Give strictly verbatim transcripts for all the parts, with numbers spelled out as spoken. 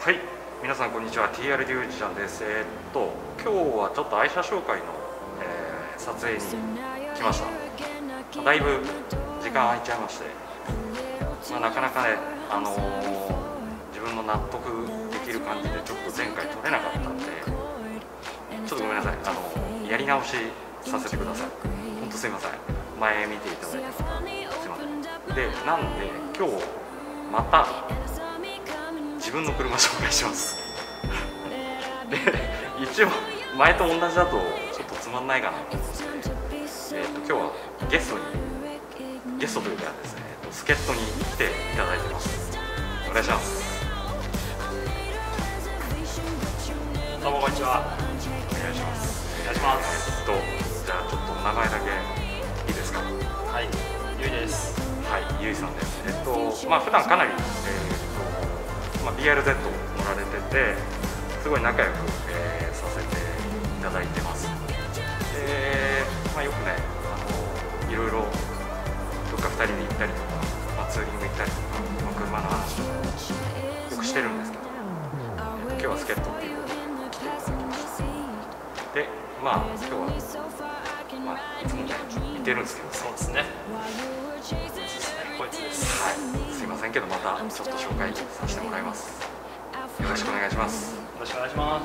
はい、皆さんこんにちは。 ティーアール デュージちゃんです。えー、っと今日はちょっと愛車紹介の、えー、撮影に来ました。だいぶ時間空いちゃいまして、まあ、なかなかね、あのー、自分の納得できる感じでちょっと前回撮れなかったんで、ちょっとごめんなさい、あのー、やり直しさせてください。本当すいません。前見ていただいた方すいません。で、なんで今日また自分の車紹介しますで、一応前と同じだとちょっとつまんないかなと思って、えー、と今日はゲストにゲストというかですね、助っ人に来ていただいてます。お願いします。 どうもこんにちは。 お願いします。 お願いします。 えー、っとじゃあちょっとお名前だけいいですか？ はい、ゆいです。 はい、ゆいさんです。えっとまあ普段かなり、えーまあ、ビーアールゼット 乗られてて、すごい仲良く、えー、させていただいてます。で、まあ、よくね、あのいろいろどっかふたりで行ったりとか、まあ、ツーリング行ったりとか、まあ、車の話とかよくしてるんですけど、えー、今日は助っ人っていうことで来ていただきました。で、まあ今日は、まあ、いつもね似てるんですけど、 そうですね。こいつです。 はい、すいませんけど、またちょっと紹介させてもらいます。よろしくお願いします。 よろしくお願いします。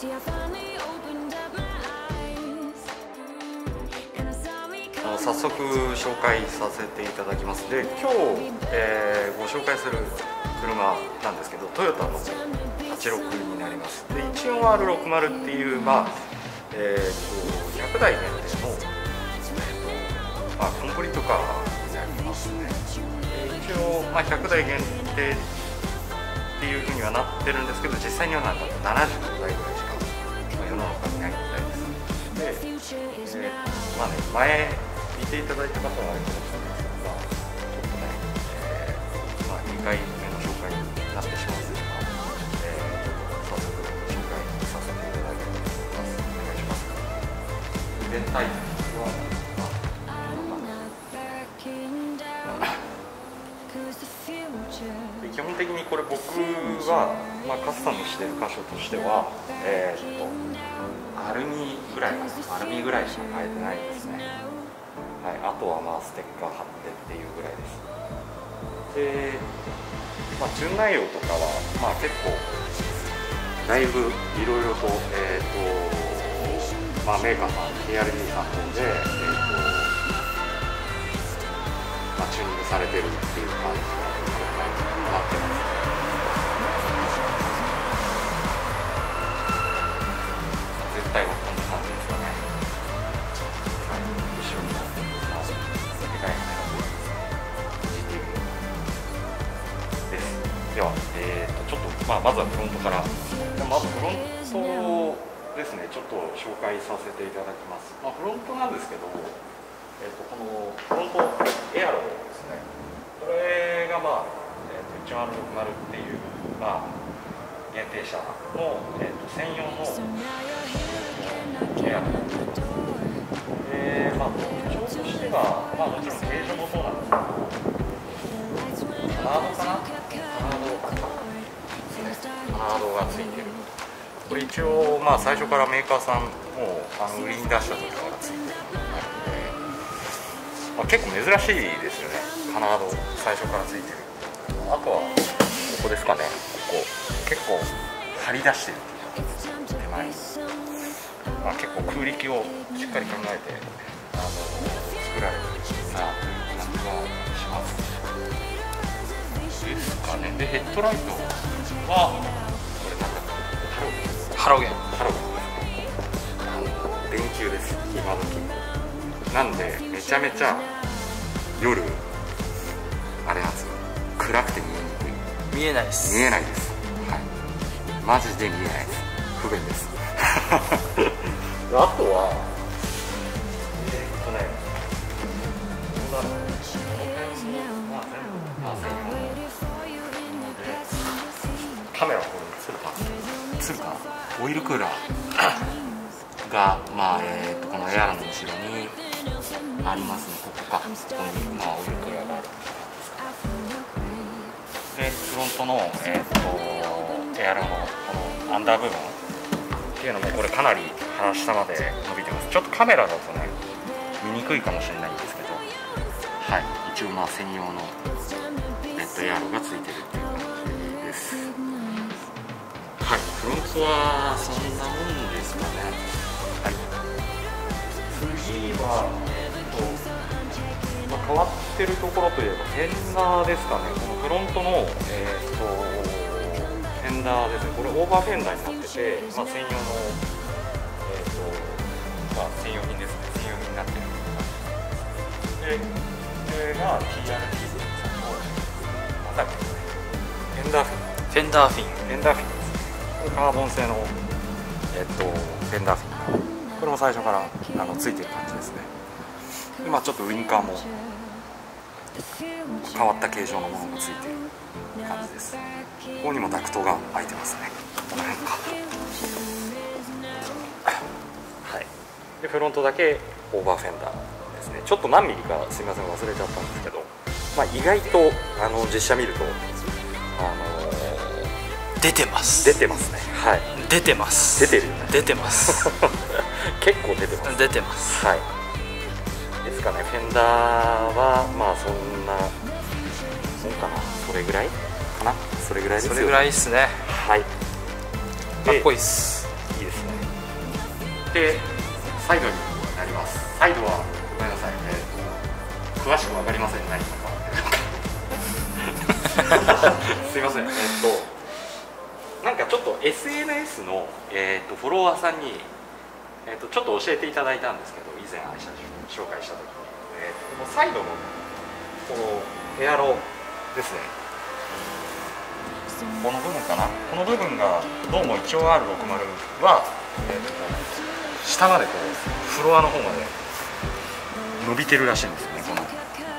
あの早速紹介させていただきます。で、今日、えー、ご紹介する車なんですけど、トヨタのはちろくになります。で、いちよんアールろくじゅう っていう、まあえー、とひゃくだい限定の、えーとまあ、コンプリートカーになりますね。一応、まあ、ひゃくだい限定っていうふうにはなってるんですけど、実際にはなんかななじゅうごだいぐらいしか、まあ、世の中にないみたいです。で、えー、まあね、前見ていただいた方はあれかもしれないですが、ちょっとね、えーまあ、にかいめの紹介になってしまうんですが、えー、ちょっと早速紹介させていただきます。お願いします。全体は基本的にこれ僕は、まあ、カスタムしてる箇所としては、えー、っとアルミぐらいかな、アルミぐらいしか変えてないですね。はい、あとはまあステッカー貼ってっていうぐらいです。で、まあ、純内容とかは、まあ、結構だいぶいろいろと、えーっとまあ、メーカーさん ティーアールディー さんの方で、えーっとまあ、チューニングされてるっていう感じのなってます。絶対はこんな感じですかね。はい、後ろにもまあでかいジーティー です。では、えー、とちょっと、まあ、まずはフロントから。まずフロントですね、ちょっと紹介させていただきます。まあ、フロントなんですけど、えー、とこのフロントエアロですね、これがまあいちよんアールろくじゅう っていう、まあ、限定車の、えー、と専用のエアロで、まあ、特徴としては、まあ、もちろん形状もそうなんですけど、カナードかなカナードですね、カナードがついてる。これ一応、まあ、最初からメーカーさんもあの売りに出した時からついてるのがあるので、まあ、結構珍しいですよね、カナード最初からついてる。あとはここですかね、ここ結構張り出してるっていう手前に、まあ、結構空力をしっかり考えてあの作られてるなという感じはしますですかね。で、ヘッドライトはこれなんだっけ、 ハロゲン。 ハロゲンあの電球です、今時なんで、めちゃめちゃ夜あれなんですよ、暗くて見えにくい。 見えないです。 見えないです。はい。マジで見えないです。不便です。あとは、えー、っとね、どうだろう。この辺も、まあ、全部、まあ、専用なので、カメラこれ映るか映るかな、オイルクーラーが、まあ、えー、っと、このエアロの後ろにありますね。ここか。ここに、まあ、オイルクーラーがある。で、フロントの、えー、とエアロのこのアンダー部分っていうのもこれかなり腹下まで伸びてます。ちょっとカメラだとね見にくいかもしれないんですけど、はい、一応まあ専用のレッドエアロがついてるっていう感じです。はい、フロントはそんなもんですかね。はい、次は、えっとまあ、変わってるところといえばフェンダーですかね。このフロントの、えっとフェンダーですね。これオーバーフェンダーになってて、まあ、専用の、えっとまあ、専用品ですね。専用品になってるで、これが ティーアールティー さんのまたフェンダーフィンフェンダーフィンフェンダーフィンカーボン製の、えっと、フェンダーフィン、これも最初からあのついてる感じですね。で、まあ、ちょっとウインカーも変わった形状のものがついてる感じです。ここにもダクトが開いてますね。この辺か。はい。でフロントだけオーバーフェンダーですね。ちょっと何ミリかすいません忘れちゃったんですけど、まあ、意外とあの実写見るとあの出てます出てますね。はい、 出てます出てるよね。 出てます結構出てます。 出てますはい。ですかね。フェンダーはまあそんなもんかな。それぐらいかな。それぐらいですよ。 それぐらいですね。 はい。 かっこいいっす。 いいですね。でサイドになります。サイドはごめんなさい、えー、詳しくわかりません。何かすいません。えっとなんかちょっと エスエヌエス の、えー、とフォロワーさんに、えー、とちょっと教えていただいたんですけど、以前愛車紹介した時に、えー、とこのサイドのこのエアロですね、この部分かな、この部分がどうも一応 アールろくじゅう は、えー、と下までこうフロアの方まで伸びてるらしいんですよね。この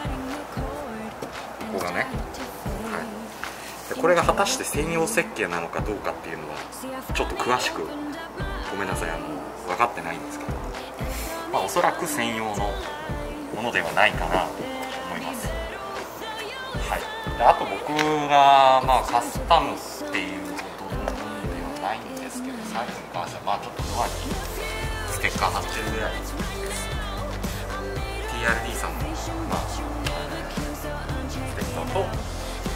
ここがね、これが果たして専用設計なのかどうかっていうのはちょっと詳しくごめんなさい、あの分かってないんですけど、まあ、おそらく専用のものではないかなと思います。はい、であと僕が、まあ、カスタムっていうほどのものではないんですけど、サイドに関してはまあちょっとドアにステッカー貼ってるぐらいです。 ティーアールディー さんの、まあ、ステッカーと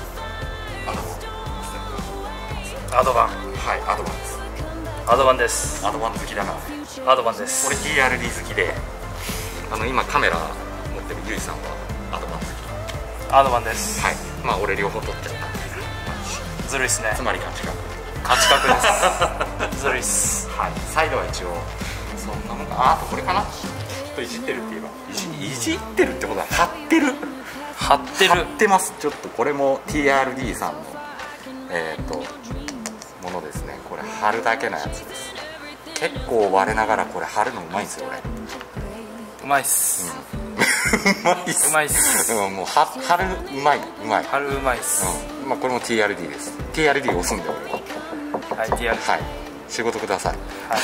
アドバン、 はい、アドバンです。 アドバンです。 アドバン好きだから、 アドバンです。 これ ティーアールディー 好きで、あの今カメラ持ってるゆいさんはアドバン好き。 アドバンです。 はい、まあ俺両方取っちゃったみたいな感じ。 ずるいっすね。 つまり価値観価値観ですずるいっす。 はい、サイドは一応そんなもんか。あ、あとこれかな、ちょっといじってるって言えばいじ、いじってるってことは貼ってる貼ってる貼ってます。ちょっとこれも ティーアールディー さんのえっ、ー、とものですね。これ貼るだけのやつです。結構割れながらこれ貼るのうまいんですよ俺。 うまいっす、 うん、うまいっす。 うまいっす。 うん、もう貼貼るうまいうまい。 貼るうまいっす。 うん、まあこれも ティーアールディー です。ティーアールディー 押すんで俺は。 はい、ティーアールディー。 はい。仕事ください。 はい。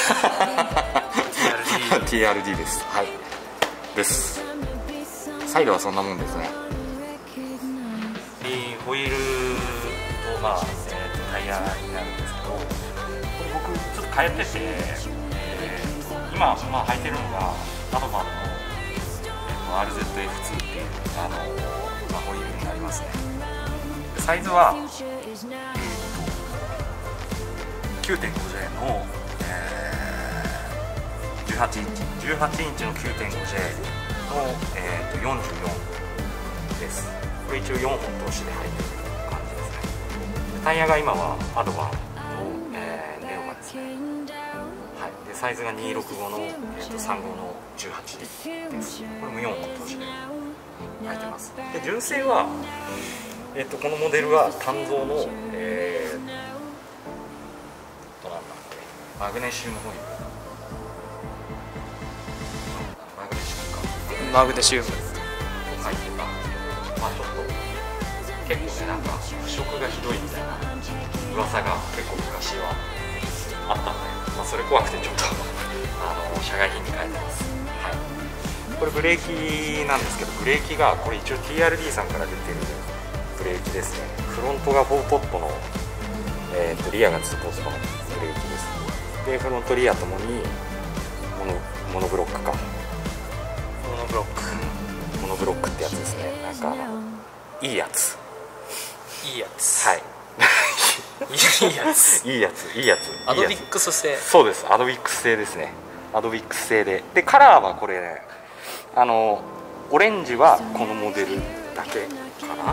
ティーアールディー です。はい。です。サイドはそんなもんですね。ホイールとまあ、えー、とタイヤになるんですけど、これ僕ちょっと変えてて、えー、と今、まあ、履いてるのがアドバンの、えー、と アールゼットエフツー っていうあの、まあ、ホイールになりますね。サイズは、えー、と きゅうてんごジェー の、えー、じゅうはちインチじゅうはちインチの きゅうてんごジェー の、えー、とよんじゅうよんです。これ一応よんほん通しで入ってる感じですね。タイヤが今はアドバンの、えー、ネオガですね。はい、でサイズがにひゃくろくじゅうごの、えー、とさんじゅうごのじゅうはちです。これもよんほん通しで入ってます。で純正は、えー、とこのモデルは単造の、えー、となんだっけマグネシウムホイールマグネシウムかマグネシウム入ってたんですけど、まあちょっと結構ね、なんか腐食がひどいみたいな噂が結構昔はあったので、まあ、それ怖くてちょっとあの社外品に変えてます。はい、これブレーキなんですけど、ブレーキがこれ一応 ティーアールディー さんから出てるブレーキですね。フロントがフォーポットの、 えー、とリアがツーポストのブレーキです。でフロントリアともにモノ、モノブロックかモノブロック、 モノブロックってやつですね。なんかあのいいやつ、 いいやつ、 はいいいやついいやついいやつアドビックス製。 そうです、アドビックス製ですね。アドビックス製で、でカラーはこれね、あのオレンジはこのモデルだけかな、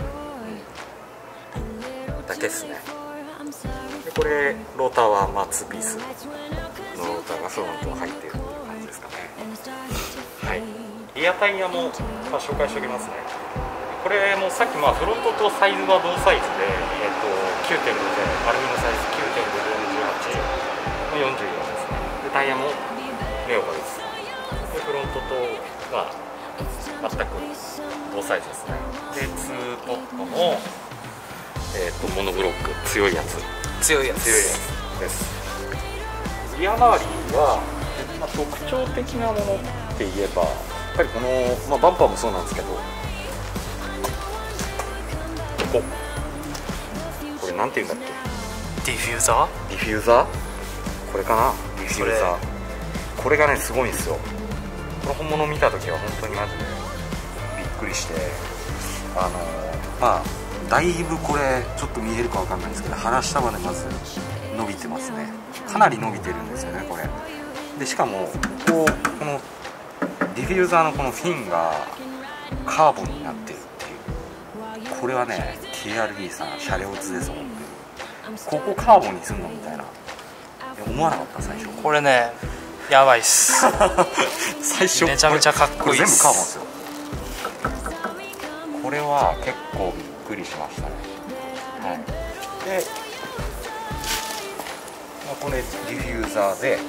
うん、だけですね。でこれローターはまあツーピースのローターがフロント入ってるっていう感じですかね。はい、リアタイヤも、まあ、紹介しておきますね。これもさっきまあフロントとサイズは同サイズで、えー、と きゅうてんご でアルミのサイズ きゅうてんご でよんじゅうはちのよんじゅうよんですね。でタイヤもレオパです。でフロントとまあ全く同サイズですね。でツーポットの、えー、とモノブロック強いやつ強いやつ強いやつです。リア周りは、まあ、特徴的なものって言えばやっぱりこの、まあ、バンパーもそうなんですけど、ここれなんていうんだっけ、 ディフューザディフューザー、これかな、ディフューザー、これがねすごいんですよ。この本物見た時は本当にマジでびっくりして、あのまあだいぶこれちょっと見えるかわかんないんですけど、腹下までまず伸びてますね。かなり伸びてるんですよねこれで。しかもこうこのディフューザーのこのフィンがカーボンになってるっていう、これはね ティーアールディー さん車両図です。本当にここカーボンにすんのみたいな思わなかった最初。 これねやばいっす最初めちゃめちゃかっこいいっす。 これ全部カーボンですよ。これは結構びっくりしましたね。はい、で、まあ、これディフューザーで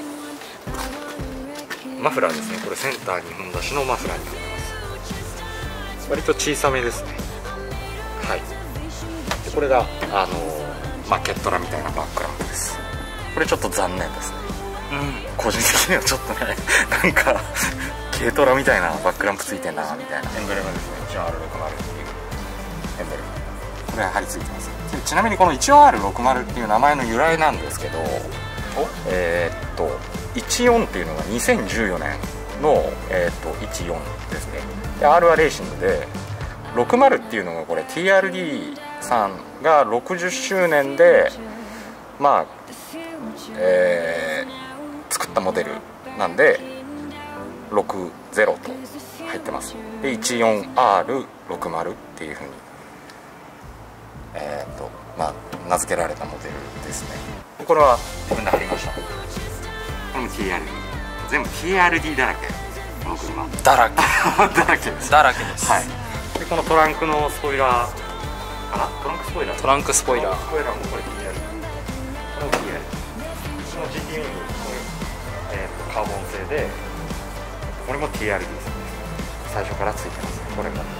マフラーですね。これセンターにほん出しのマフラーになってます。割と小さめですね。はい、でこれがあのまあケットラみたいなバックランプです。これちょっと残念ですね。 うん、 個人的にはちょっとねなんか軽トラみたいなバックランプついてんなみたいな。エンブレムですね。 いちよんアールろくまる っていうエンブレム、これは貼り付いてます。でちなみにこの いちよんアールろくまる っていう名前の由来なんですけど、えー、っといちよんっていうのがにせんじゅうよねんの、えー、っといちよんですね。で アール はレーシングで、ろくまるっていうのがこれ ティーアールディー さんがろくじゅっしゅうねんでまあえー、作ったモデルなんでろくじゅうと入ってます。で いちよんアールろくまる っていうふうに、えーとまあ、名付けられたモデルですね。これは自分で貼りました。これも ティーアールディー、 全部 ティーアールディー だらけ、この車だらけだらけです。 だらけです、 はい、でこのトランクのスポイラーかな、トランクスポイラートランクスポイラースポイラーもこれ ティーアールディー、 これも ティーアールディー、 この ジーティー ウィングこれ、えー、とカーボン製で、これも ティーアールディー さんです。最初からついてますね。これも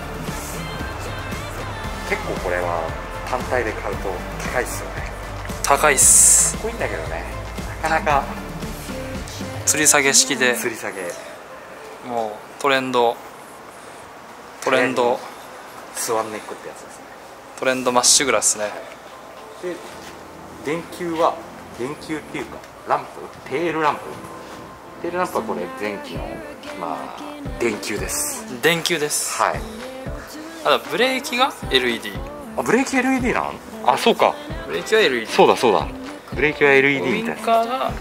結構これは単体で買うと高いっすよね。 高いっす。 かっこいいんだけどね、なかなか吊り下げ式で吊り下げ、 もうトレンドトレンドスワンネックってやつですね。 トレンドまっしぐらっすね。 で電球は電球っていうかランプ、テールランプ、テールランプはこれ前期のまあ電球です。 電球です。 はい。 あとブレーキが エルイーディー。 あ、ブレーキ エルイーディー なん？あ、そうか。 ブレーキは エルイーディー。 そうだそうだ。ブレーキは エルイーディー みたいな。 ウインカーが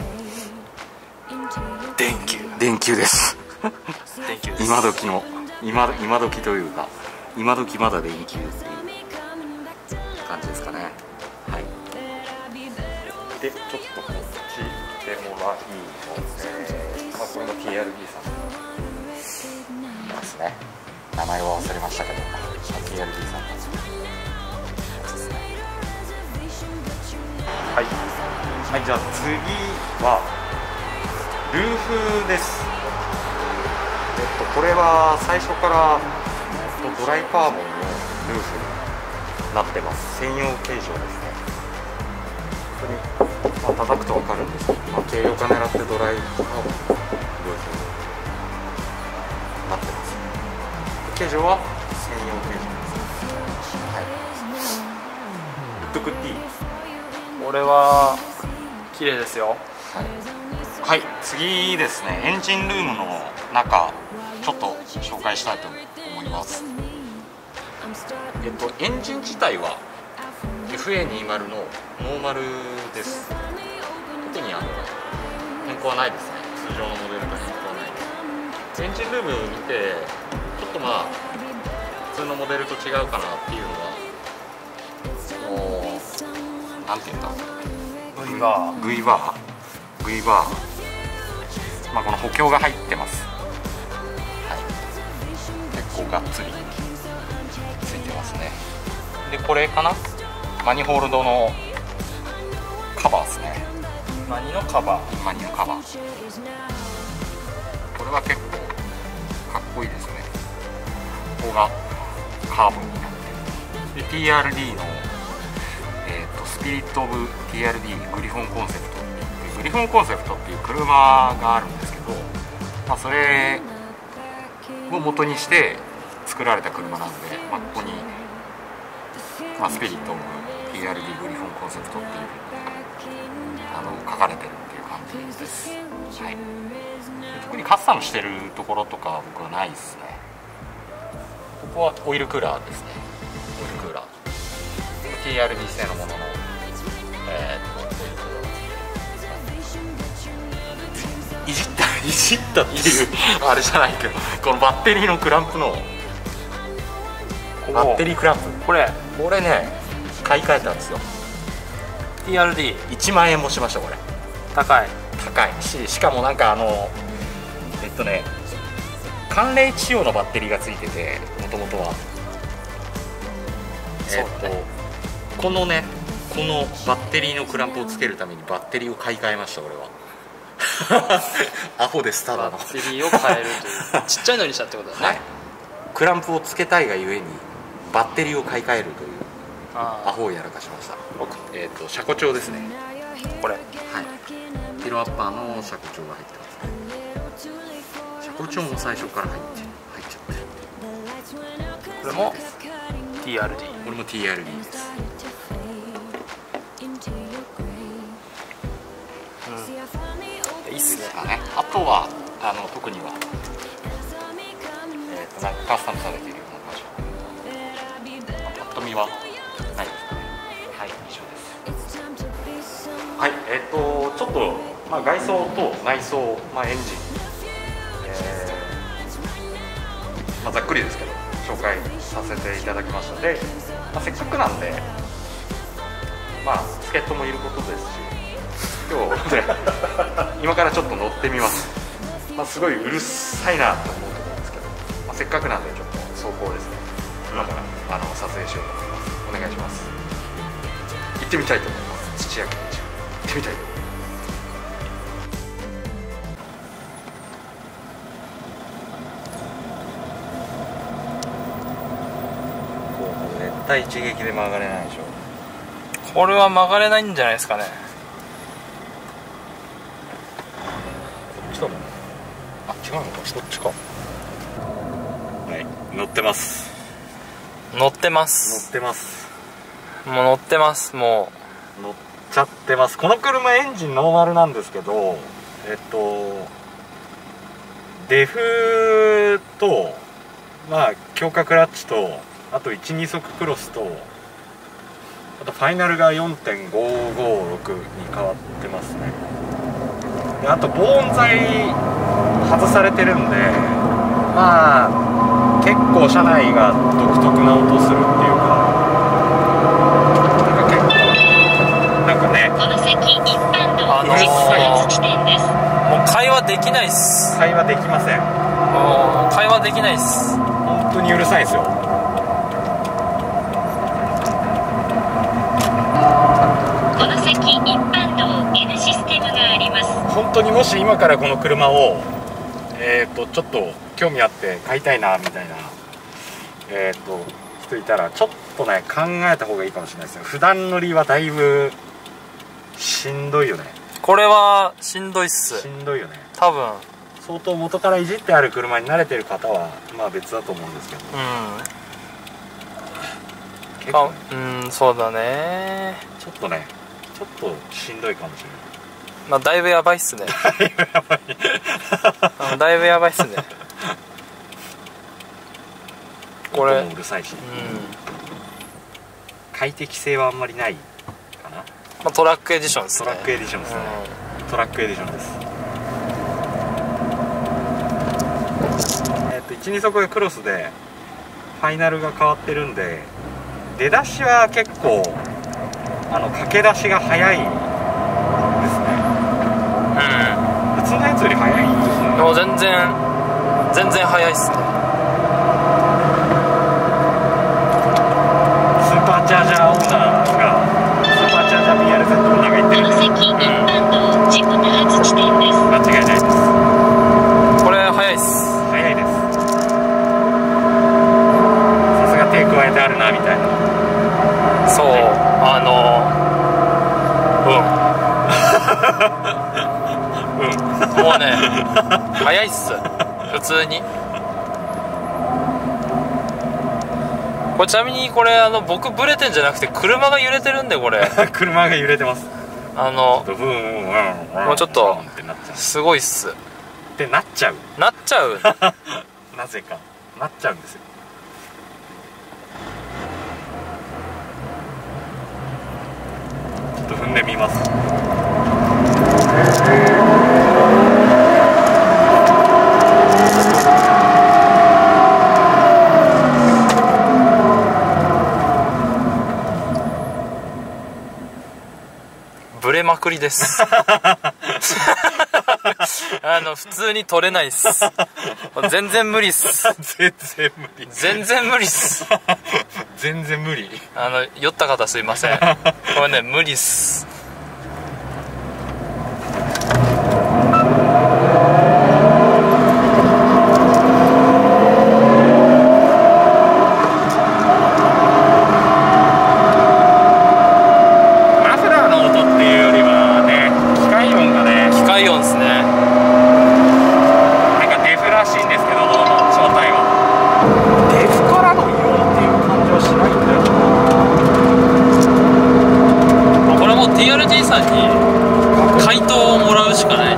電球。 電球です。 電球です。 今時の今今時というか今時まだ電球っていう感じですかね。はい。でちょっとこっちでもらいので、まあこれも ティーアールディー さんですね。名前は忘れましたけど、ティーアールディー さんのやつですね。はい。はい、じゃあ次はルーフです。えっとこれは最初からドライカーボンのルーフになってます。専用形状ですね。本当に、まあ、叩くと分かるんですけど、まあ、軽量化狙ってドライカーボンのルーフになってます。形状は専用形状です。はい。ウッドクッティこれは綺麗ですよ。 はい、次ですね、エンジンルームの中ちょっと紹介したいと思います。えっとエンジン自体は エフエーにじゅう のノーマルです。特にあの変更はないですね。通常のモデルと変更はないです。エンジンルーム見てちょっとまあ普通のモデルと違うかなっていうのは、もうなんていうんだ、 グイバーグイバーグイバー、まあこの補強が入ってます。はい、結構がっつりついてますね。でこれかな、マニホールドのカバーですね。 マニのカバーマニのカバー、これは結構かっこいいですね。ここがカーブになってる。で ティーアールディー の、えー、とスピリット・オブ ティーアールディー グリフォンコンセプトっていうグリフォンコンセプトっていう車があるんですけど、まあ、それを元にして作られた車なので、まあ、ここに、まあ、スピリット・オブ ティーアールディー グリフォンコンセプトっていうあの書かれてるっていう感じです。はい、特にカスタムしてるところとか僕はないですね。ここはオイルクーラーですね。オイルクーラー ティーアールディー 製のものの、えー、とオイルクーラーいじったいじったっていうあれじゃないけど、このバッテリーのクランプのバッテリークランプ、 これこれね買い替えたんですよ。 ティーアールディーいちまんえんもしました。これ高い高いし、しかもなんかあのえっとね寒冷地仕様のバッテリーがついてて、もともとはえっとこのねこのバッテリーのクランプをつけるためにバッテリーを買い替えました。俺はアホです。ただのバッテリーを変えるというちっちゃいのにしたってことだね、 はい、クランプをつけたいがゆえにバッテリーを買い替えるというアホをやらかしました。えっと車庫帳ですね。 これ、 はい、ピロアッパーの車庫帳が入ってますね。車庫帳も最初から入って入っちゃってる。 これも ティーアールディー、 これも ティーアールディー です。 いいっすね。 あとはあの特には、えー、となんかカスタムされているような場所、まあ、パッと見はないですかね。はい、以上です。はい、えっ、ー、とちょっと、まあ、外装と内装、まあ、エンジン、えーまあ、ざっくりですけど紹介させていただきましたので、まあ、せっかくなんで、まあ、助っ人もいることですし、今日ね今からちょっと乗ってみます。まあ、すごいうるさいなと思うと思うんですけど、まあ、せっかくなんでちょっと走行ですね、今からあの撮影しようと思います。お願いします。行ってみたいと思います。土屋圭一、行ってみたいと思います。絶対一撃で曲がれないでしょ。 これは曲がれないんじゃないですかね。 こっちだもん。あ、違うのか、そっちか。はい、乗ってます。 乗ってま乗す。 ってます。 もう乗ってます。もう乗っちゃってます。この車エンジンノーマルなんですけど、えっとデフとまあ強化クラッチと、あといち、に速クロスと、あとファイナルが よんてんごごろく に変わってますね。であと防音材外されてるんで、まあ結構車内が独特な音するっていうか、なんか結構なんかね、 この先一般道うるさい地点です。 うもう会話できないっす。 会話できません。 もう会話できないっす。 本当にうるさいんですよ。 この先一般道 N システムがあります。 本当にもし今からこの車をえっとちょっと興味あって買いたいなみたいなえっと人いたら、ちょっとね考えた方がいいかもしれないですね。普段乗りはだいぶしんどいよね。 これはしんどいっす。 しんどいよね。 多分相当元からいじってある車に慣れてる方はまあ別だと思うんですけど、 うん結構、ね、 あうんそうだね。 ちょっとねちょっとしんどいかもしれない。 まあだいぶやばいっすね。あのだいぶやばいっすね。 これ音もうるさいし、 うん、 快適性はあんまりないかな。 まあ、トラックエディションですね。 トラックエディションですね、うん、トラックエディションです。えっといちにそくクロスでファイナルが変わってるんで、出だしは結構あの駆け出しが早いですね。うん、普通のやつより早いんですね。 もう全然全然早いっすね。 スーパーチャージャーオーナーがスーパーチャージャー ビーアールゼット オーナーが言ってるんで、 この先一般道自己多発地点です。 間違いないです。 これ早いっす。 早いです。さすが手加えてあるなみたいな。 そう、あのうんうんもうね早いっす普通に。これちなみにこれあの僕ブレてんじゃなくて車が揺れてるんで、これ車が揺れてます。 あのもうちょっとすごいっすってなっちゃうなっちゃうなぜかなっちゃうんですよ。ちょっと踏んでみます。 ブレまくりですあの普通に取れないっす。全然無理っす。 全然無理。 全然無理っす。 全然無理。 あの酔った方すいません。これね無理っす。ティーアールジー さんに回答をもらうしかない。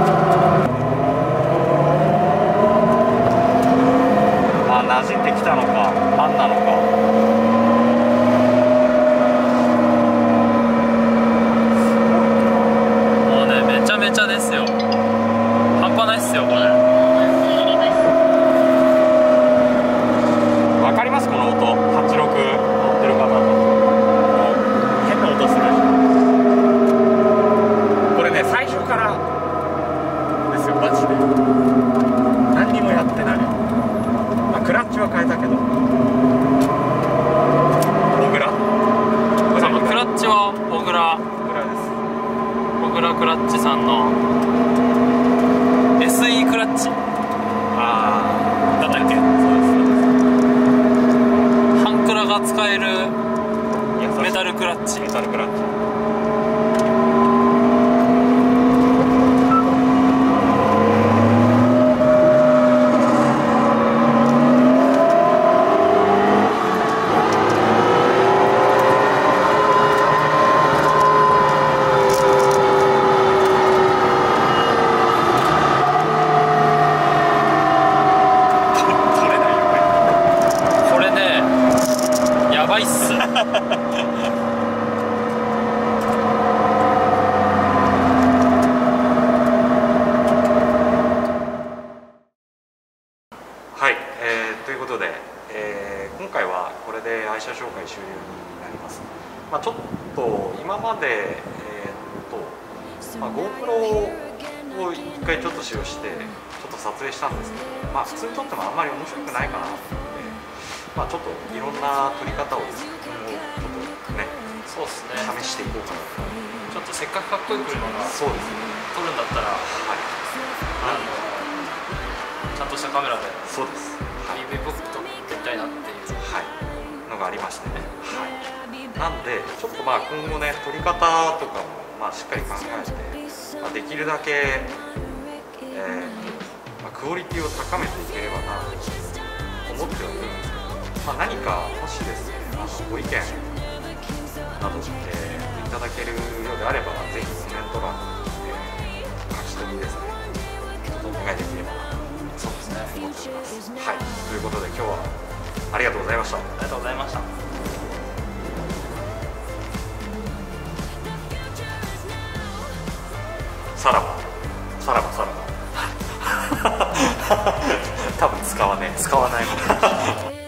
まあ馴染んできたのか何なのか。 もうねめちゃめちゃですよ。半端ないっすよこれ。 わかりますこの音。はちじゅうろく乗ってる方と変な音する。最初からですよマジで。何にもやってない。まあクラッチは変えたけど。小倉？ クラッチは小倉。 小倉です。 小倉クラッチさんの エスイー クラッチ。 ああ。 だったっけ？ そうですそうです。 半クラが使えるメタルクラッチ。 メタルクラッチ。 やばいっす。 はい、えー、ということで、えー、今回はこれで愛車紹介終了になります。まあ、ちょっと今まで、えー、っと、まあ、GoPro を一回ちょっと使用してちょっと撮影したんですけど、まあ、普通に撮ってもあんまり面白くないかなと思って、まあ、ちょっといろんな撮り方をですね、ちょっとね、 そうですね、 試していこうかなと。 ちょっとせっかくかっこいい車がそうですね、 撮るんだったら、はい、あのちゃんとしたカメラでそうです、 はい、ピーブイ っぽく撮りたいなっていう、 はい、のがありましてね、はい、なんでちょっとまあ今後ね撮り方とかもまあしっかり考えて、まあ、できるだけ、えーまあ、クオリティを高めていければなと思ってはいるんですけど、まあ、何かもしですねあのご意見など、えー、 ただけるようであれば、ぜひコメント欄に、えー、書き込みですね、ちょっとお願いできればなとそうですね、 思っております。はい、ということで今日はありがとうございました。 ありがとうございました。 さらばさらばさらば多分使わねえ使わないもん